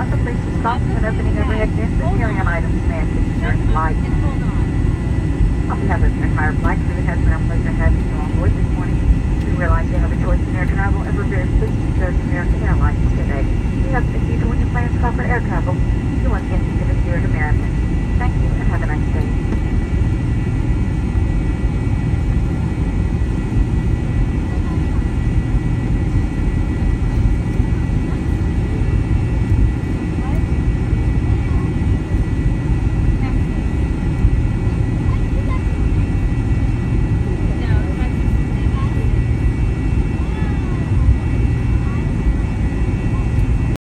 Also, please stop when opening overhead bins and carry-on items may assist during flight. On behalf of your entire flight crew, it has been our pleasure having you on board this morning. We realize you have a choice in air travel, and we're very pleased to serve American Airlines today. We hope that you, when your plans call for air travel, you once again consider Spirit American. Thank you, and have a nice day.